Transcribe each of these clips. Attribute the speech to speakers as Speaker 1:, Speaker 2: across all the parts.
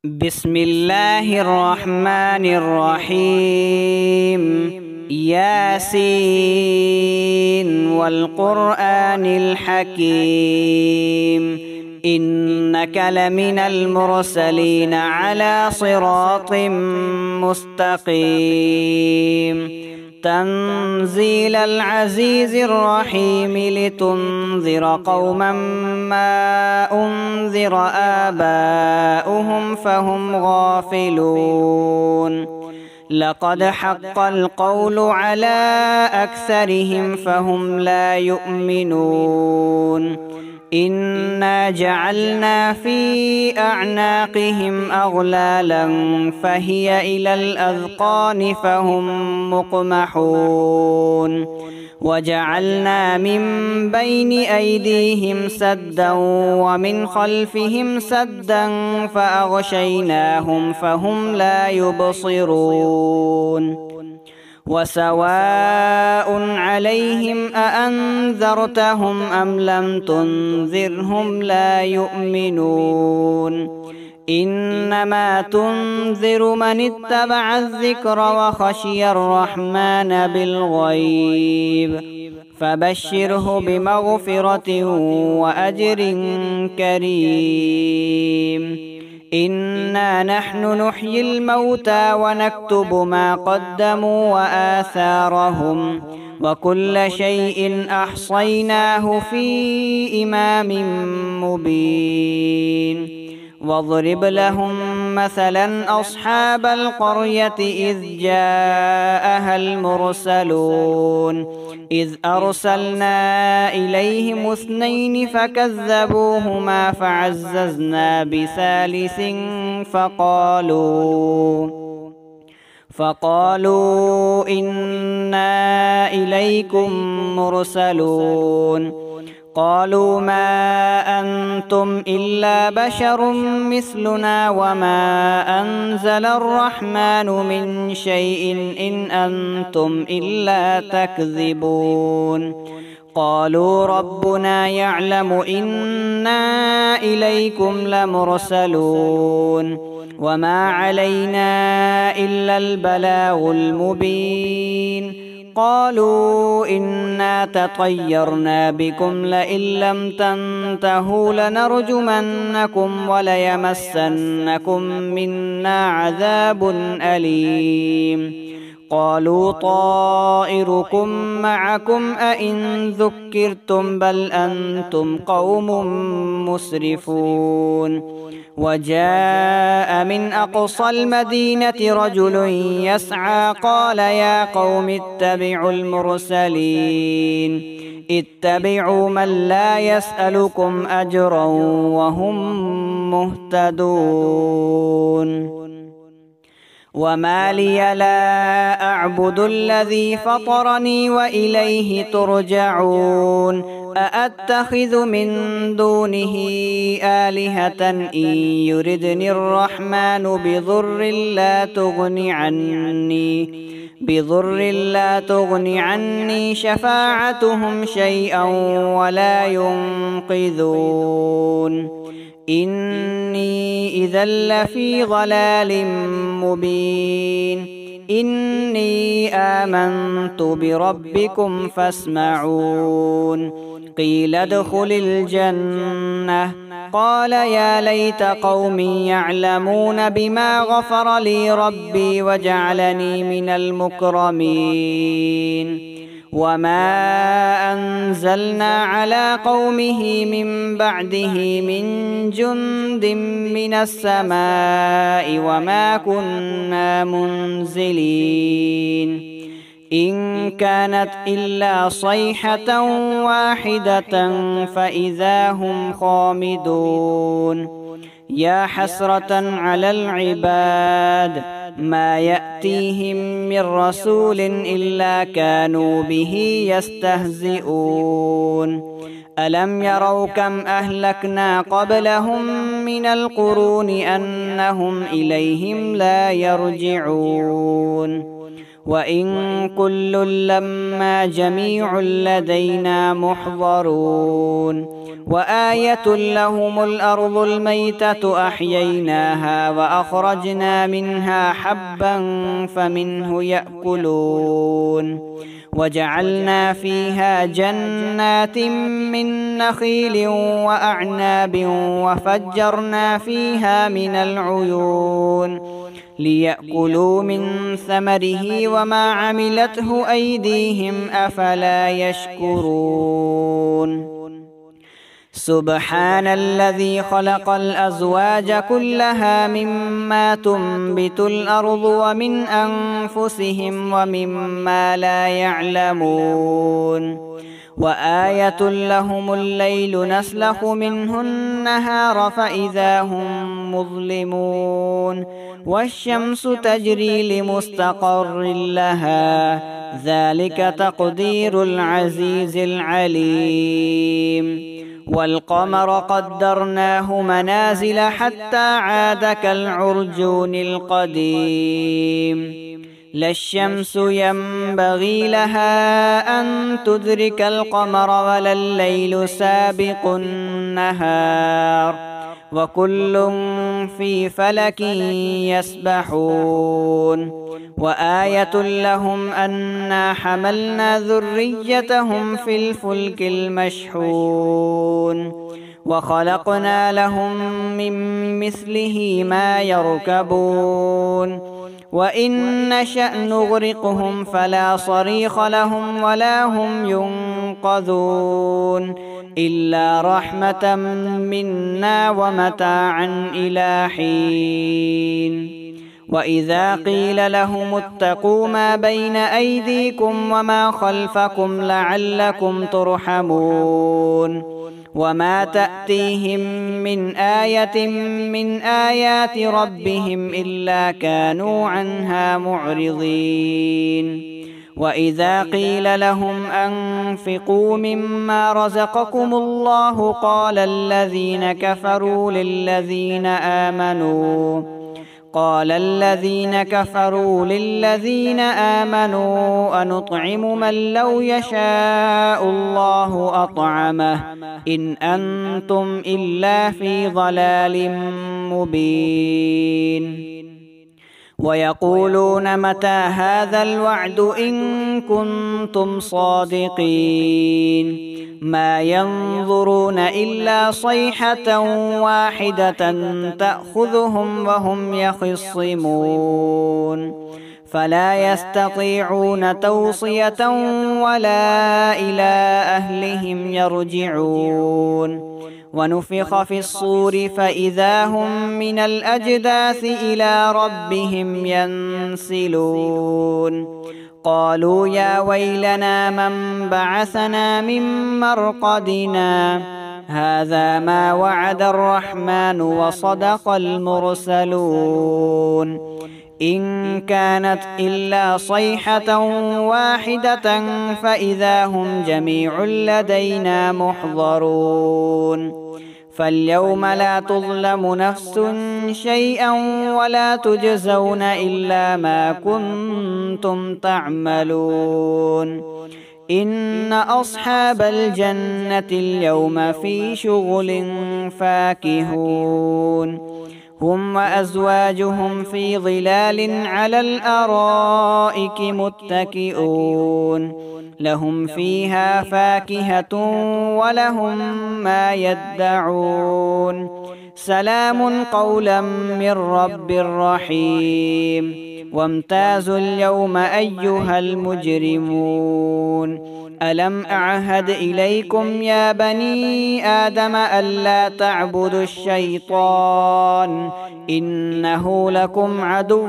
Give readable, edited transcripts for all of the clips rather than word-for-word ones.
Speaker 1: بسم الله الرحمن الرحيم. ياسين والقرآن الحكيم إنك لمن المرسلين على صراط مستقيم تنزيل العزيز الرحيم لتنذر قوما ما أنذر آباؤهم فهم غافلون. لقد حق القول على أكثرهم فهم لا يؤمنون. إنا جعلنا في أعناقهم أغلالا فهي إلى الأذقان فهم مقمحون. وجعلنا من بين أيديهم سدا ومن خلفهم سدا فأغشيناهم فهم لا يبصرون. وسواء عليهم أأنذرتهم أم لم تنذرهم لا يؤمنون. إنما تنذر من اتبع الذكر وخشي الرحمن بالغيب فبشره بمغفرة وأجر كريم. إنا نحن نحيي الموتى ونكتب ما قدموا وآثارهم وكل شيء أحصيناه في إمام مبين. واضرب لهم مثلا أصحاب القرية إذ جاءها المرسلون إذ أرسلنا إليهم 2 فكذبوهما فعززنا بثالث فقالوا إنا إليكم مرسلون. قالوا ما أنتم إلا بشر مثلنا وما أنزل الرحمن من شيء إن أنتم إلا تكذبون. قالوا ربنا يعلم إنا إليكم لمرسلون وما علينا إلا البلاغ المبين. قالوا إنا تطيرنا بكم لئن لم تنتهوا لنرجمنكم وليمسنكم منا عذاب أليم. قالوا طائركم معكم أئن ذكرتم بل أنتم قوم مسرفون. وجاء من أقصى المدينة رجل يسعى قال يا قوم اتبعوا المرسلين اتبعوا من لا يسألكم أجرا وهم مهتدون. وما لي لا أعبد الذي فطرني وإليه ترجعون. أأتخذ من دونه آلهة إن يردني الرحمن بضر لا تغن عني شفاعتهم شيئا ولا ينقذون. إني إذا لفي ضلال مبين. إني آمنت بربكم فاسمعون. قيل ادخل الجنة قال يا ليت قومي يعلمون بما غفر لي ربي وجعلني من المكرمين. وما أنزلنا على قومه من بعده من جند من السماء وما كنا منزلين. إن كانت إلا صيحة واحدة فإذا هم خامدون. يا حسرة على العباد ما يأتيهم من رسول إلا كانوا به يستهزئون. ألم يروا كم أهلكنا قبلهم من القرون أنهم إليهم لا يرجعون. وإن كل لما جميع لدينا محضرون. وآية لهم الأرض الميتة أحييناها وأخرجنا منها حبا فمنه يأكلون وجعلنا فيها جنات من نخيل وأعناب وفجرنا فيها من العيون ليأكلوا من ثمره وما عملته أيديهم أفلا يشكرون سبحان الذي خلق الأزواج كلها مما تنبت الأرض ومن أنفسهم ومما لا يعلمون وآية لهم الليل نسلخ منه النهار فإذا هم مظلمون والشمس تجري لمستقر لها ذلك تقدير العزيز العليم والقمر قدرناه منازل حتى عاد كالعرجون القديم لا الشمس ينبغي لها أن تدرك القمر ولا الليل سابق النهار وكل في فلك يسبحون وآية لهم أنا حملنا ذريتهم في الفلك المشحون وخلقنا لهم من مثله ما يركبون وإن نشأ نغرقهم فلا صريخ لهم ولا هم ينقذون إلا رحمة منا ومتاعا إلى حين وإذا قيل لهم اتقوا ما بين أيديكم وما خلفكم لعلكم ترحمون وما تأتيهم من آية من آيات ربهم إلا كانوا عنها معرضين وإذا قيل لهم أنفقوا مما رزقكم الله قال الذين كفروا للذين آمنوا أنطعم من لو يشاء الله أطعمه إن أنتم إلا في ضلال مبين ويقولون متى هذا الوعد إن كنتم صادقين ما ينظرون إلا صيحة واحدة تأخذهم وهم يخصمون فلا يستطيعون توصية ولا إلى أهلهم يرجعون ونفخ في الصور فإذا هم من الأجداث إلى ربهم ينسلون قالوا يا ويلنا من بعثنا من مرقدنا هذا ما وعد الرحمن وصدق المرسلون إن كانت إلا صيحة واحدة فإذا هم جميع لدينا محضرون فاليوم لا تظلم نفس شيئا ولا تجزون إلا ما كنتم تعملون إن أصحاب الجنة اليوم في شغل فاكهون هم وأزواجهم في ظلال على الأرائك متكئون لهم فيها فاكهة ولهم ما يدعون سلام قولا من رب رحيم وامتازوا اليوم أيها المجرمون ألم أعهد إليكم يا بني آدم ألا تعبدوا الشيطان إنه لكم عدو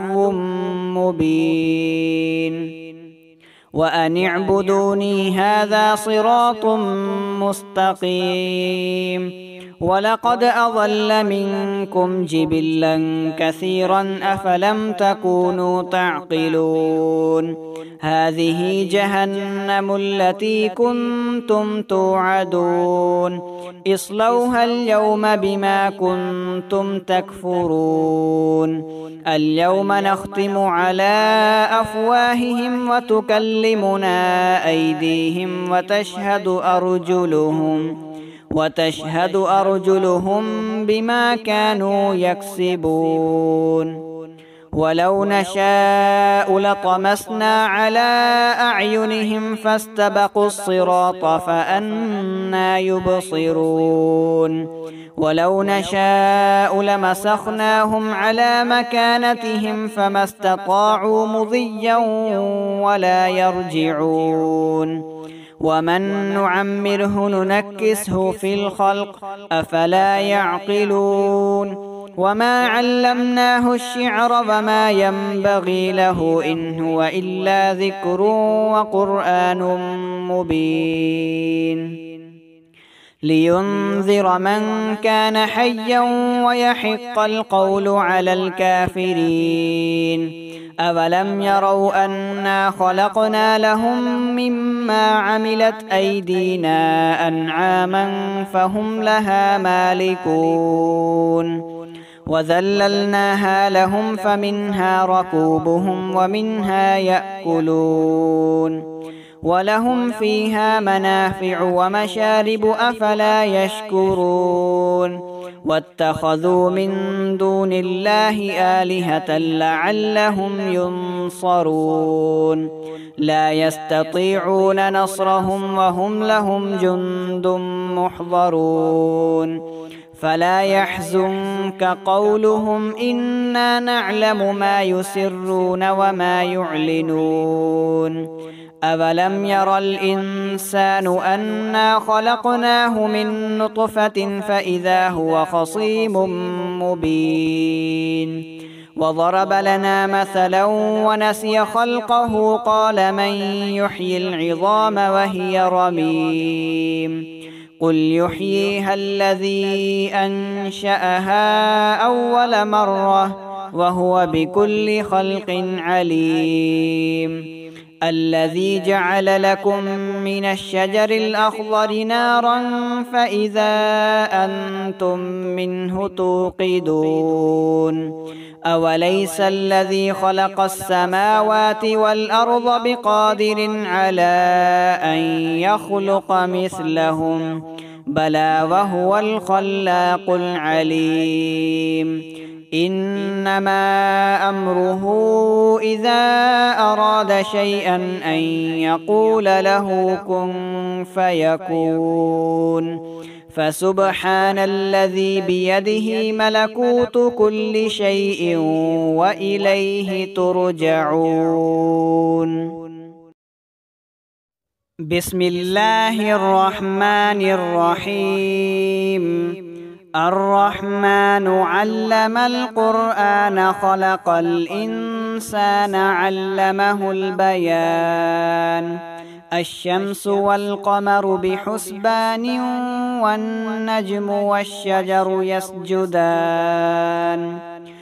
Speaker 1: مبين وأن اعبدوني هذا صراط مستقيم ولقد أضل منكم جبلا كثيرا أفلم تكونوا تعقلون هذه جهنم التي كنتم توعدون اصلوها اليوم بما كنتم تكفرون اليوم نختم على أفواههم وتكلمنا أيديهم وتشهد أرجلهم بما كانوا يكسبون ولو نشاء لطمسنا على أعينهم فاستبقوا الصراط فأنى يبصرون ولو نشاء لمسخناهم على مكانتهم فما استطاعوا مضيا ولا يرجعون ومن نعمره ننكسه في الخلق أفلا يعقلون وما علمناه الشعر وما ينبغي له إن هو إلا ذكر وقرآن مبين لينذر من كان حيا ويحق القول على الكافرين أولم يروا أنا خلقنا لهم مما عملت أيدينا أنعاما فهم لها مالكون وذللناها لهم فمنها ركوبهم ومنها يأكلون ولهم فيها منافع ومشارب أفلا يشكرون واتخذوا من دون الله آلهة لعلهم ينصرون لا يستطيعون نصرهم وهم لهم جند محضرون فلا يحزنك قولهم إنا نعلم ما يسرون وما يعلنون أولم ير الإنسان أنا خلقناه من نطفة فإذا هو خصيم مبين وضرب لنا مثلا ونسي خلقه قال من يحيي العظام وهي رميم قل يحييها الذي أنشأها أول مرة وهو بكل خلق عليم الذي جعل لكم من الشجر الأخضر نارا فإذا أنتم منه توقدون أوليس الذي خلق السماوات والأرض بقادر على أن يخلق مثلهم بلى وهو الخلاق العليم إنما أمره إذا أراد شيئا أن يقول له كن فيكون فسبحان الذي بيده ملكوت كل شيء وإليه ترجعون بسم الله الرحمن الرحيم الرحمن علم القرآن خلق الإنسان علمه البيان الشمس والقمر بحسبان والنجم والشجر يسجدان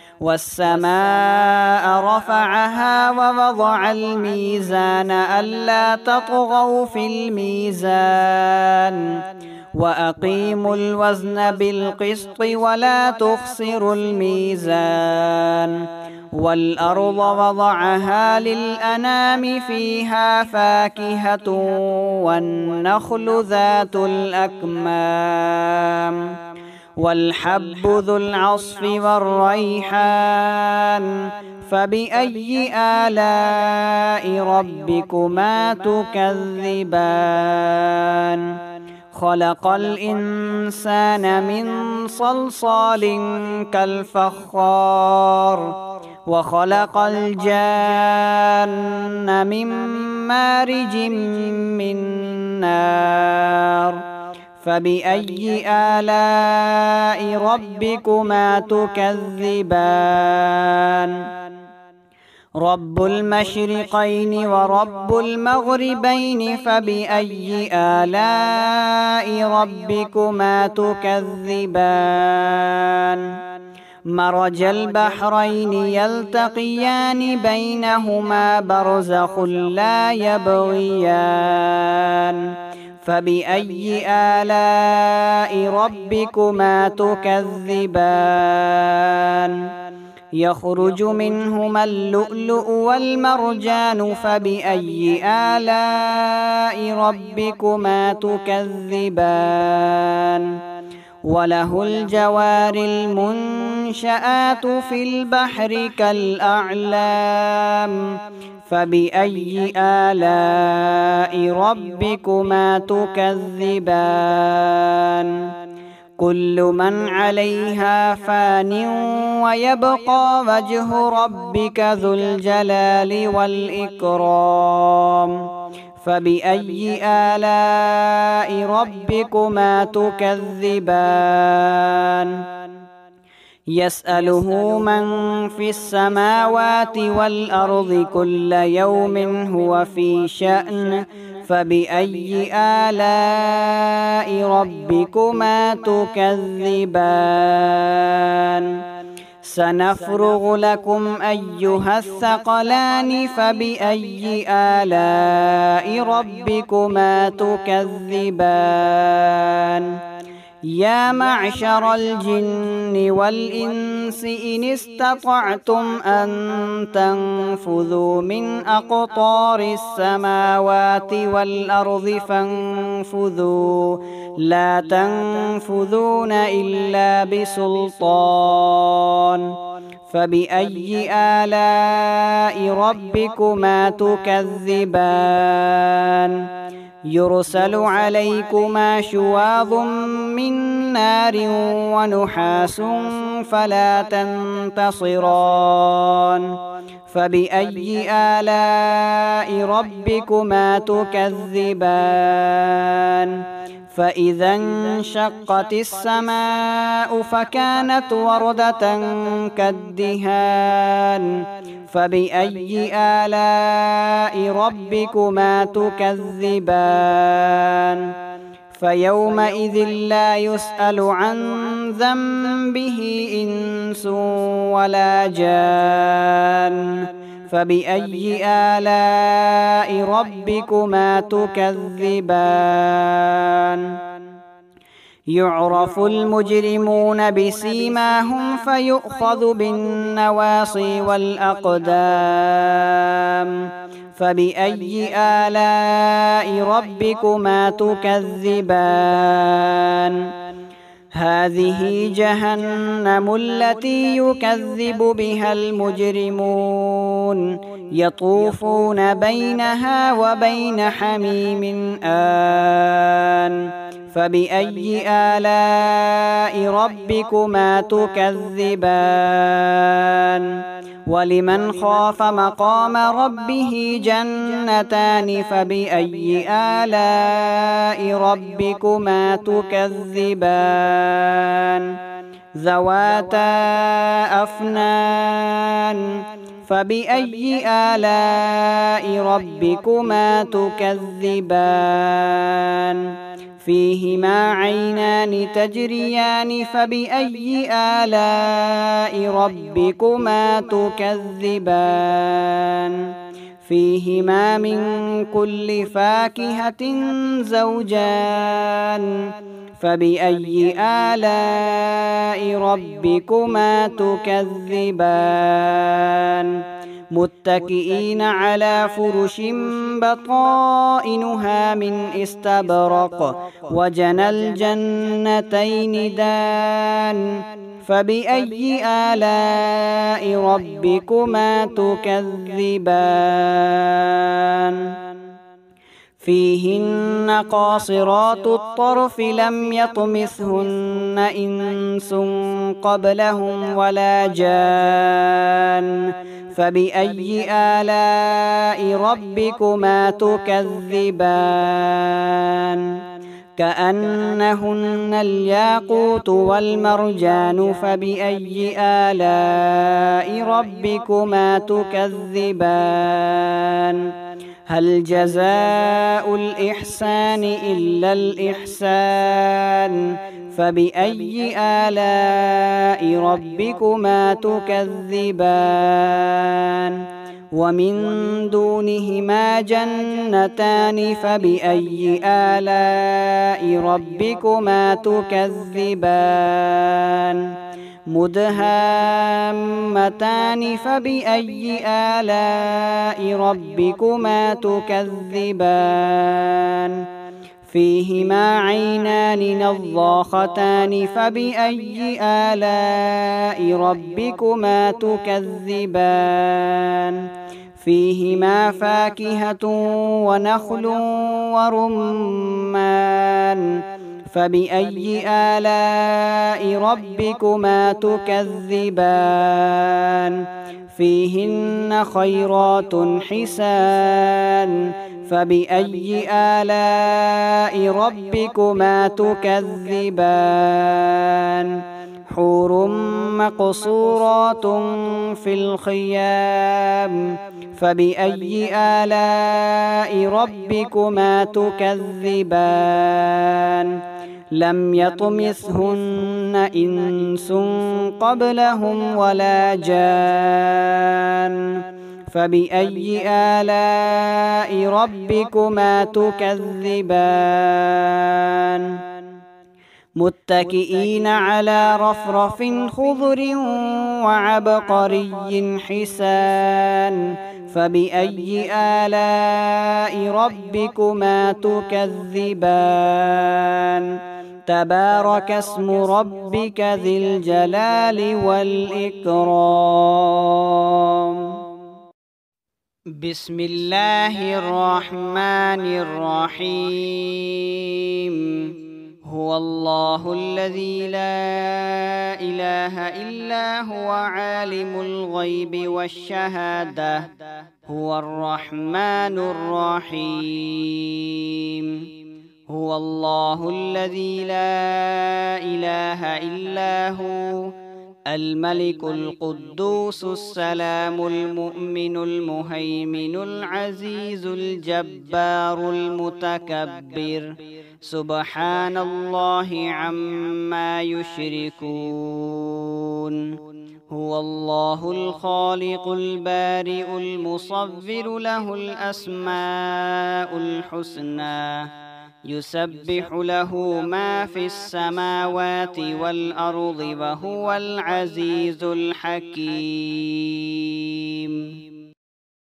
Speaker 1: والسماء رفعها ووضع الميزان ألا تطغوا في الميزان وأقيموا الوزن بالقسط ولا تخسروا الميزان والأرض وضعها للأنام فيها فاكهة والنخل ذات الأكمام والحب ذو العصف والريحان فبأي آلاء ربكما تكذبان خلق الإنسان من صلصال كالفخار وخلق الجان من مارج من نار فبأي آلاء ربكما تكذبان رب المشرقين ورب المغربين فبأي آلاء ربكما تكذبان مرج البحرين يلتقيان بينهما برزخ لا يبغيان فبأي آلاء ربكما تكذبان يخرج منهما اللؤلؤ والمرجان فبأي آلاء ربكما تكذبان وله الجوار المنشآت في البحر كالأعلام فبأي آلاء ربكما تكذبان كل من عليها فان ويبقى وجه ربك ذو الجلال والإكرام فبأي آلاء ربكما تكذبان يسأله من في السماوات والأرض كل يوم هو في شأن فبأي آلاء ربكما تكذبان سنفرغ لكم أيها الثقلان فبأي آلاء ربكما تكذبان يا معشر الجن والإنس إن استطعتم أن تنفذوا من أقطار السماوات والأرض فانفذوا لا تنفذون إلا بسلطان فبأي آلاء ربكما تكذبان يرسل عليكما شواظ من نار ونحاس فلا تنتصران فبأي آلاء ربكما تكذبان فإذا انشقت السماء فكانت وردة كالدهان فبأي آلاء ربكما تكذبان فيومئذ لا يسأل عن ذنبه إنس ولا جان فبأي آلاء ربكما تكذبان يعرف المجرمون بسيماهم فيؤخذ بالنواصي والأقدام فبأي آلاء ربكما تكذبان هذه جهنم التي يكذب بها المجرمون يطوفون بينها وبين حميم آن فبأي آلاء ربكما تكذبان ولمن خاف مقام ربه جنتان فبأي آلاء ربكما تكذبان ذواتا أفنان فبأي آلاء ربكما تكذبان فيهما عينان تجريان فبأي آلاء ربكما تكذبان فيهما من كل فاكهة زوجان فبأي آلاء ربكما تكذبان متكئين على فرش بطائنها من استبرق وجنى الجنتين دان فبأي آلاء ربكما تكذبان فيهن قاصرات الطرف لم يطمثهن إنس قبلهم ولا جان فبأي آلاء ربكما تكذبان كأنهن الياقوت والمرجان فبأي آلاء ربكما تكذبان هل جزاء الإحسان إلا الإحسان فبأي آلاء ربكما تكذبان ومن دونهما جنتان فبأي آلاء ربكما تكذبان مدهامتان فبأي آلاء ربكما تكذبان فيهما عينان نضاختان فبأي آلاء ربكما تكذبان فيهما فاكهة ونخل ورمان فبأي آلاء ربكما تكذبان فيهن خيرات حسان فبأي آلاء ربكما تكذبان حور مقصورات في الخيام فبأي آلاء ربكما تكذبان لم يطمثهن إنس قبلهم ولا جان فبأي آلاء ربكما تكذبان متكئين على رفرف خضر وعبقري حسان فبأي آلاء ربكما تكذبان تبارك اسم ربك ذي الجلال والإكرام بسم الله الرحمن الرحيم هو الله الذي لا إله إلا هو عالم الغيب والشهادة هو الرحمن الرحيم هو الله الذي لا إله إلا هو الملك القدوس السلام المؤمن المهيمن العزيز الجبار المتكبر سبحان الله عما يشركون هو الله الخالق البارئ المصور له الأسماء الحسنى يسبح له ما في السماوات والأرض وهو العزيز الحكيم